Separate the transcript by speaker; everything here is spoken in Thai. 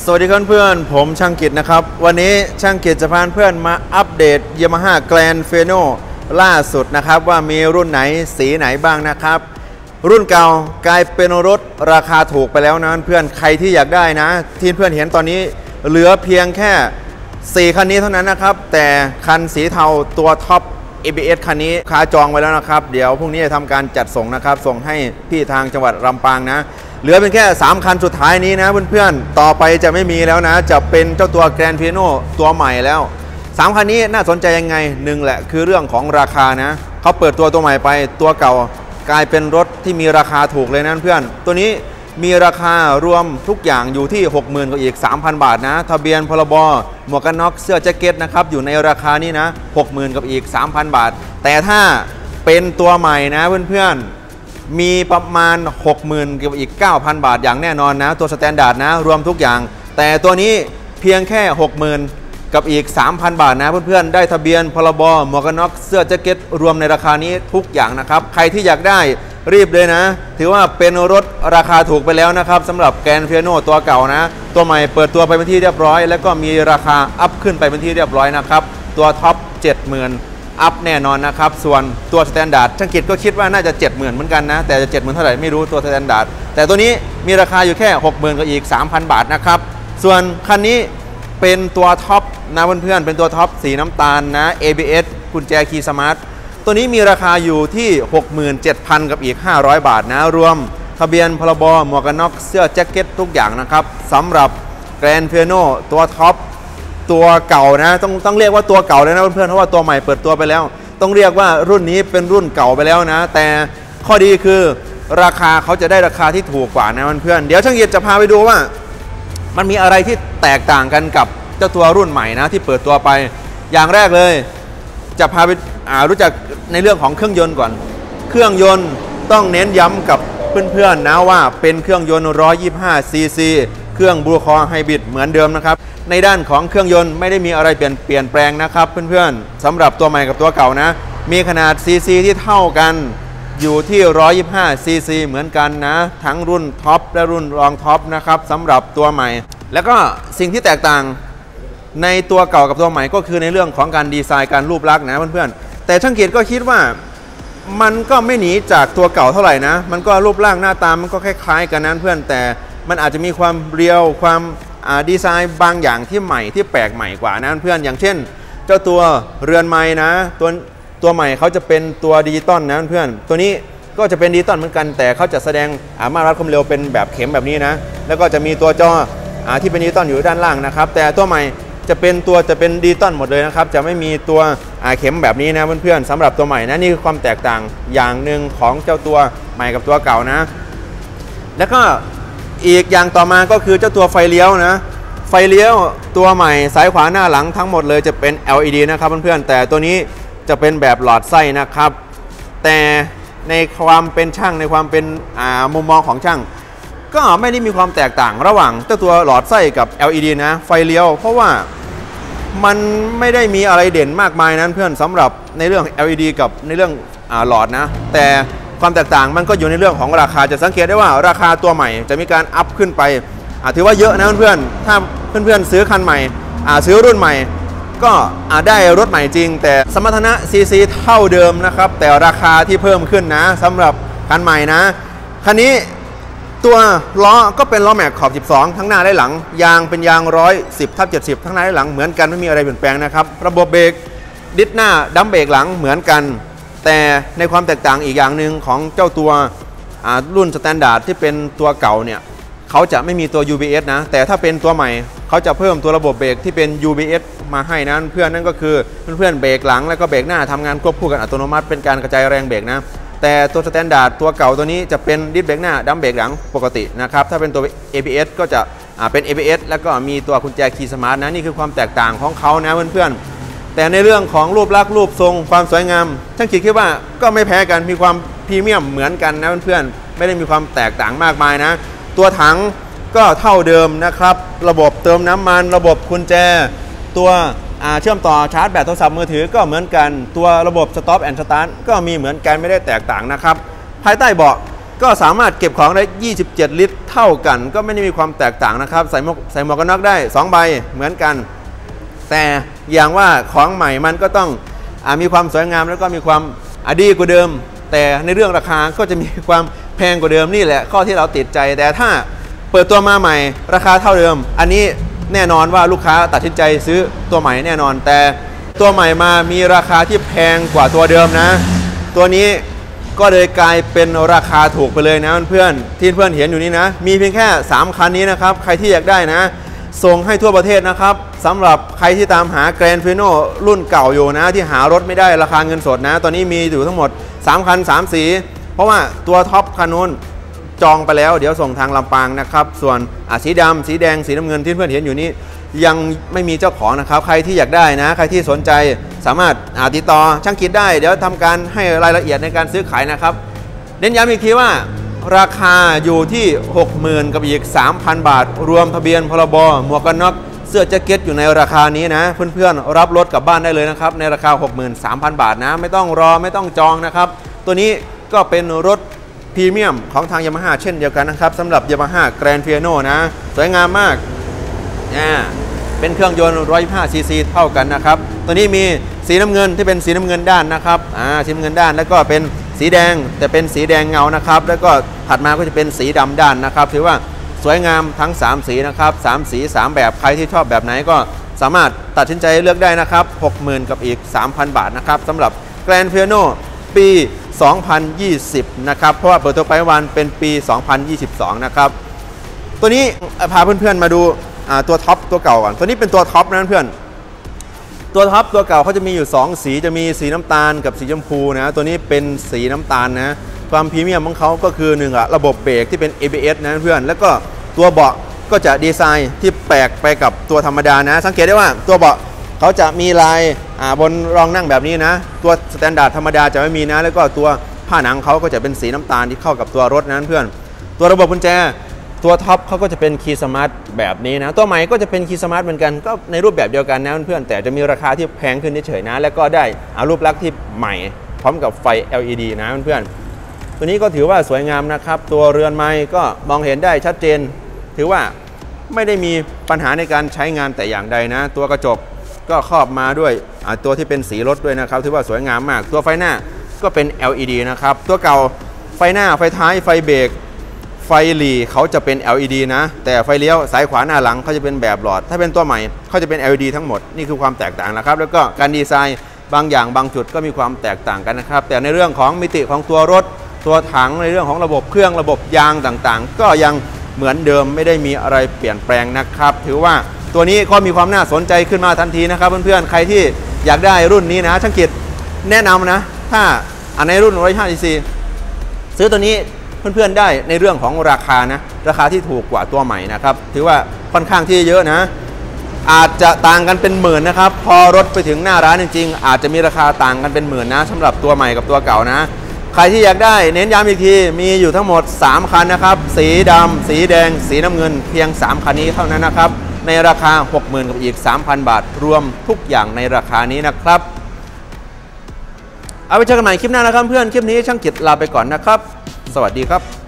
Speaker 1: สวัสดีเพื่อนๆผมช่างกิจนะครับวันนี้ช่างกิจจะพาเพื่อนมาอัปเดต Yamaha Grand Feno ล่าสุดนะครับว่ามีรุ่นไหนสีไหนบ้างนะครับรุ่นเก่ากลายเป็นรถราคาถูกไปแล้วนะเพื่อนใครที่อยากได้นะที่เพื่อนเห็นตอนนี้เหลือเพียงแค่4คันนี้เท่านั้นนะครับแต่คันสีเทาตัวท็อป ABS คันนี้ค้าจองไว้แล้วนะครับเดี๋ยวพรุ่งนี้จะทำการจัดส่งนะครับส่งให้พี่ทางจังหวัดลำปางนะเหลือเป็นแค่3คันสุดท้ายนี้นะเพื่อนๆต่อไปจะไม่มีแล้วนะจะเป็นเจ้าตัว Grand Feno ตัวใหม่แล้ว3คันนี้น่าสนใจยังไงหนึ่งแหละคือเรื่องของราคานะเขาเปิดตัวใหม่ไปตัวเก่ากลายเป็นรถที่มีราคาถูกเลยนะเพื่อนตัวนี้มีราคารวมทุกอย่างอยู่ที่ 60,000 กับอีก 3,000 บาทนะทะเบียนพรบหมวกกันน็อกเสื้อแจ็คเก็ตนะครับอยู่ในราคานี้นะ 60,000 กับอีก 3,000 บาทแต่ถ้าเป็นตัวใหม่นะเพื่อนๆมีประมาณ 60,000 กับอีก 9,000 บาทอย่างแน่นอนนะตัวสแตนดาร์ดนะรวมทุกอย่างแต่ตัวนี้เพียงแค่ 60,000 กับอีก 3,000 บาทนะเพื่อนๆได้ทะเบียนพรบหมวกกันน็อกเสื้อแจ็คเก็ตรวมในราคานี้ทุกอย่างนะครับใครที่อยากได้รีบเลยนะถือว่าเป็นรถราคาถูกไปแล้วนะครับสำหรับ Grand Feno ตัวเก่านะตัวใหม่เปิดตัวไปเป็นที่เรียบร้อยแล้วก็มีราคาอัพขึ้นไปเป็นที่เรียบร้อยนะครับตัวท็อป 70,000 อัพแน่นอนนะครับส่วนตัวสแตนดาร์ดช่างกิจก็คิดว่าน่าจะ 70,000 เหมือนกันนะแต่จะ 70,000 เท่าไหร่ไม่รู้ตัวสแตนดาร์ดแต่ตัวนี้มีราคาอยู่แค่ 60,000 กับอีก 3,000 บาทนะครับส่วนคันนี้เป็นตัวท็อปนะเพื่อนๆเป็นตัวท็อปสีน้ำตาลนะ ABS กุญแจคีย์สมาร์ทตัวนี้มีราคาอยู่ที่ 67,000 กับอีก 500 บาทนะรวมทะเบียนพรบหมวกกันน็อกเสื้อแจ็คเก็ตทุกอย่างนะครับสำหรับ Grand Feno ตัวท็อปตัวเก่านะต้องเรียกว่าตัวเก่าเลยนะเพื่อนๆเพราะว่าตัวใหม่เปิดตัวไปแล้วต้องเรียกว่ารุ่นนี้เป็นรุ่นเก่าไปแล้วนะแต่ข้อดีคือราคาเขาจะได้ราคาที่ถูกกว่านะเพื่อนๆเดี๋ยวช่างเอียดจะพาไปดูว่ามันมีอะไรที่แตกต่างกันกับเจ้าตัวรุ่นใหม่นะที่เปิดตัวไปอย่างแรกเลยจะพาไปรู้จักในเรื่องของเครื่องยนต์ก่อนเครื่องยนต์ต้องเน้นย้ำกับเพื่อนๆนะว่าเป็นเครื่องยนต์125 ซีซีเครื่องบลูคอร์ไฮบริดเหมือนเดิมนะครับในด้านของเครื่องยนต์ไม่ได้มีอะไรเปลี่ยนแปลงนะครับเพื่อนๆสำหรับตัวใหม่กับตัวเก่านะมีขนาดซีซีที่เท่ากันอยู่ที่125 ซีซีเหมือนกันนะทั้งรุ่นท็อปและรุ่นรองท็อปนะครับสำหรับตัวใหม่แล้วก็สิ่งที่แตกต่างในตัวเก่ากับตัวใหม่ก็คือในเรื่องของการดีไซน์การรูปลักษณ์นะเพื่อนๆแต่ช่างเกียรติก็คิดว่ามันก็ไม่หนีจากตัวเก่าเท่าไหร่นะมันก็รูปร่างหน้าตามันก็คล้ายๆกันนั้นเพื่อนแต่มันอาจจะมีความเรียวความดีไซน์บางอย่างที่ใหม่ที่แปลกใหม่กว่านะเพื่อนอย่างเช่นเจ้าตัวเรือนไม้นะตัวใหม่เขาจะเป็นตัวดิจิตอลนะเพื่อนตัวนี้ก็จะเป็นดิจิตอลเหมือนกันแต่เขาจะแสดงมาตรวัดความเร็วเป็นแบบเข็มแบบนี้นะแล้วก็จะมีตัวจอที่เป็นดิจิตอลอยู่ด้านล่างนะครับแต่ตัวใหม่จะเป็นดิจิตอลหมดเลยนะครับจะไม่มีตัวเข็มแบบนี้นะเพื่อนๆสำหรับตัวใหม่นะนี่คือความแตกต่างอย่างหนึ่งของเจ้าตัวใหม่กับตัวเก่านะแล้วก็อีกอย่างต่อมาก็คือเจ้าตัวไฟเลี้ยวนะไฟเลี้ยวตัวใหม่ซ้ายขวาหน้าหลังทั้งหมดเลยจะเป็น LED นะครับเพื่อนๆแต่ตัวนี้จะเป็นแบบหลอดไส้นะครับแต่ในความเป็นช่างในความเป็นมุมมองของช่างก็ไม่ได้มีความแตกต่างระหว่างเจ้าตัวหลอดไส้กับ LED นะไฟเลี้ยวเพราะว่ามันไม่ได้มีอะไรเด่นมากมายนั้นเพื่อนสำหรับในเรื่อง LED กับในเรื่องหลอดนะแต่ความแตกต่างมันก็อยู่ในเรื่องของราคาจะสังเกตได้ว่าราคาตัวใหม่จะมีการอัพขึ้นไปถือว่าเยอะนะเพื่อนๆถ้าเพื่อนๆซื้อคันใหม่ซื้อรุ่นใหม่ก็ได้รถใหม่จริงแต่สมรรถนะซีซีเท่าเดิมนะครับแต่ราคาที่เพิ่มขึ้นนะสำหรับคันใหม่นะคันนี้ตัวล้อก็เป็นล้อแม็กขอบ12ทั้งหน้าและหลังยางเป็นยาง110/70ทั้งหน้าและหลังเหมือนกันไม่มีอะไรเปลี่ยนแปลงนะครับระบบเบรกดิสหน้าดัมเบรกหลังเหมือนกันแต่ในความแตกต่างอีกอย่างหนึ่งของเจ้าตัวรุ่นสแตนดาร์ดที่เป็นตัวเก่าเนี่ยเขาจะไม่มีตัว UBS นะแต่ถ้าเป็นตัวใหม่เขาจะเพิ่มตัวระบบเบรกที่เป็น UBS มาให้นะเพื่อนนั่นก็คือเพื่อนเบรกหลังแล้วก็เบรกหน้าทำงานควบคู่กันอัตโนมัติเป็นการกระจายแรงเบรกนะแต่ตัวสแตนดาร์ดตัวเก่าตัวนี้จะเป็นดิสเบรกหน้าดัมเบรกหลังปกตินะครับถ้าเป็นตัว ABS ก็จะเป็น ABS แล้วก็มีตัวกุญแจคีย์สมาร์ทนะนี่คือความแตกต่างของเขานะเพื่อนๆแต่ในเรื่องของรูปลักษณ์รูปทรงความสวยงามช่างคิดว่าก็ไม่แพ้กันมีความพรีเมียมเหมือนกันนะเพื่อนๆไม่ได้มีความแตกต่างมากมายนะตัวถังก็เท่าเดิมนะครับระบบเติมน้ำมันระบบกุญแจตัวเชื่อมต่อชาร์จแบตโทรศัพท์มือถือก็เหมือนกันตัวระบบ Stop and Start ก็มีเหมือนกันไม่ได้แตกต่างนะครับภายใต้เบาะก็สามารถเก็บของได้27 ลิตรเท่ากันก็ไม่ได้มีความแตกต่างนะครับใส่หมวกกันน็อกได้2 ใบเหมือนกันแต่อย่างว่าของใหม่มันก็ต้องมีความสวยงามแล้วก็มีความดีกว่าเดิมแต่ในเรื่องราคาก็จะมีความแพงกว่าเดิมนี่แหละข้อที่เราติดใจแต่ถ้าเปิดตัวมาใหม่ราคาเท่าเดิมอันนี้แน่นอนว่าลูกค้าตัดสินใจซื้อตัวใหม่แน่นอนแต่ตัวใหม่มามีราคาที่แพงกว่าตัวเดิมนะตัวนี้ก็เลยกลายเป็นราคาถูกไปเลยนะเพื่อนที่เพื่อนเห็นอยู่นี้นะมีเพียงแค่3 คันนี้นะครับใครที่อยากได้นะส่งให้ทั่วประเทศนะครับสำหรับใครที่ตามหา Grand Fueno รุ่นเก่าอยู่นะที่หารถไม่ได้ราคาเงินสดนะตอนนี้มีอยู่ทั้งหมด3 คัน 3 สีเพราะว่าตัวท็อปคันนู้นจองไปแล้วเดี๋ยวส่งทางลำปางนะครับส่วนสีดำสีแดงสีน้ำเงินที่เพื่อนเห็นอยู่นี้ยังไม่มีเจ้าของนะครับใครที่อยากได้นะใครที่สนใจสามารถติดต่อช่างคิดได้เดี๋ยวทำการให้รายละเอียดในการซื้อขายนะครับเน้นย้ำอีกทีว่าราคาอยู่ที่ 60,000 กับอีก 3,000 บาทรวมทะเบียนพรบหมวกกันน็อกเสื้อแจ็คเก็ตอยู่ในราคานี้นะเพื่อนๆรับรถกลับบ้านได้เลยนะครับในราคา 63,000 บาทนะไม่ต้องรอไม่ต้องจองนะครับตัวนี้ก็เป็นรถพรีเมียมของทาง Yamaha เช่นเดียวกันนะครับสำหรับ Yamaha Grand Fueno นะสวยงามมากเป็นเครื่องยนต์125 ซีซีเท่ากันนะครับตัวนี้มีสีน้ำเงินที่เป็นสีน้ำเงินด้านนะครับสีน้ำเงินด้านแล้วก็เป็นสีแดงแต่เป็นสีแดงเงานะครับแล้วก็ถัดมาก็จะเป็นสีดำด้านนะครับถือว่าสวยงามทั้ง3 สีนะครับ3 สี 3 แบบใครที่ชอบแบบไหนก็สามารถตัดสินใจเลือกได้นะครับ 60,000 กับอีก 3,000 บาทนะครับสำหรับ Grand Fueno ปี 2020 นะครับเพราะว่าเปิดตัวไปวันเป็นปี 2022 นะครับตัวนี้พาเพื่อนๆมาดูตัวท็อปตัวเก่าก่อนตัวนี้เป็นตัวท็อปนะเพื่อนตัวท็อปตัวเก่าเขาจะมีอยู่2 สีจะมีสีน้ำตาลกับสีชมพูนะตัวนี้เป็นสีน้ำตาลนะความพรีเมียมของเขาก็คือ1ระบบเบรกที่เป็น ABS นะเพื่อนแล้วก็ตัวเบาะก็จะดีไซน์ที่แปลกไปกับตัวธรรมดานะสังเกตได้ว่าตัวเบาะเขาจะมีลายบนรองนั่งแบบนี้นะตัวสแตนดาร์ดธรรมดาจะไม่มีนะแล้วก็ตัวผ้าหนังเขาก็จะเป็นสีน้ำตาลที่เข้ากับตัวรถนะเพื่อนตัวระบบกุญแจตัวท็อปเขาก็จะเป็นคีย์สมาร์ทแบบนี้นะตัวใหม่ก็จะเป็นคีย์สมาร์ทเหมือนกันก็ในรูปแบบเดียวกันนะเพื่อนแต่จะมีราคาที่แพงขึ้นเฉยๆนะแล้วก็ได้รูปลักษณ์ที่ใหม่พร้อมกับไฟ LED นะเพื่อนตัวนี้ก็ถือว่าสวยงามนะครับตัวเรือนไม้ก็มองเห็นได้ชัดเจนถือว่าไม่ได้มีปัญหาในการใช้งานแต่อย่างใดนะตัวกระจกก็ครอบมาด้วยตัวที่เป็นสีรถด้วยนะครับถือว่าสวยงามมากตัวไฟหน้าก็เป็น LED นะครับตัวเก่าไฟหน้าไฟท้ายไฟเบรกไฟหลีเขาจะเป็น LED นะแต่ไฟเลี้ยวซ้ายขวาหน้าหลังเขาจะเป็นแบบหลอดถ้าเป็นตัวใหม่เขาจะเป็น LED ทั้งหมดนี่คือความแตกต่างนะครับแล้วก็การดีไซน์บางอย่างบางจุดก็มีความแตกต่างกันนะครับแต่ในเรื่องของมิติของตัวรถตัวถังในเรื่องของระบบเครื่องระบบยางต่างๆก็ยังเหมือนเดิมไม่ได้มีอะไรเปลี่ยนแปลงนะครับถือว่าตัวนี้ก็มีความน่าสนใจขึ้นมาทันทีนะครับเพื่อนๆใครที่อยากได้รุ่นนี้นะช่างกิจแนะนำนะถ้าในรุ่น125 cc ซื้อตัวนี้เพื่อนๆได้ในเรื่องของราคานะราคาที่ถูกกว่าตัวใหม่นะครับถือว่าค่อนข้างที่เยอะนะอาจจะต่างกันเป็นหมื่นนะครับพอรถไปถึงหน้าร้านจริงๆอาจจะมีราคาต่างกันเป็นหมื่นนะสำหรับตัวใหม่กับตัวเก่านะใครที่อยากได้เน้นย้ำอีกทีมีอยู่ทั้งหมด3 คันนะครับสีดำสีแดงสีน้ำเงินเพียง3 คันนี้เท่านั้นนะครับในราคา 60,000 กับอีก 3,000 บาทรวมทุกอย่างในราคานี้นะครับเอาไปเจอกันใหม่คลิปหน้านะครับเพื่อนคลิปนี้ช่างกิจลาไปก่อนนะครับสวัสดีครับ